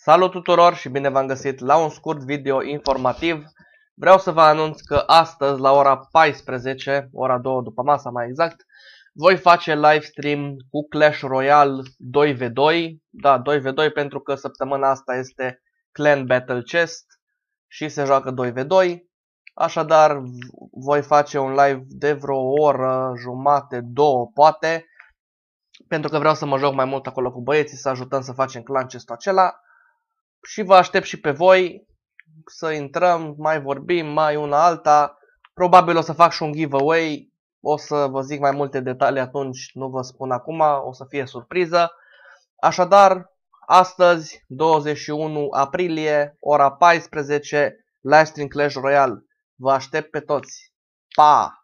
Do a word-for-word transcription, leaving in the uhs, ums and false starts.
Salut tuturor și bine v-am găsit la un scurt video informativ. Vreau să vă anunț că astăzi la ora paisprezece, ora două după masa mai exact, voi face live stream cu Clash Royale doi v doi. Da, doi v doi pentru că săptămâna asta este Clan Battle Chest și se joacă doi v doi. Așadar, voi face un live de vreo oră, jumate, două poate, pentru că vreau să mă joc mai mult acolo cu băieții, să ajutăm să facem clan chestul acela. Și vă aștept și pe voi să intrăm, mai vorbim, mai una alta. Probabil o să fac și un giveaway. O să vă zic mai multe detalii atunci, nu vă spun acum, o să fie surpriză. Așadar, astăzi, douăzeci și unu aprilie, ora paisprezece, livestream Clash Royale. Vă aștept pe toți. Pa!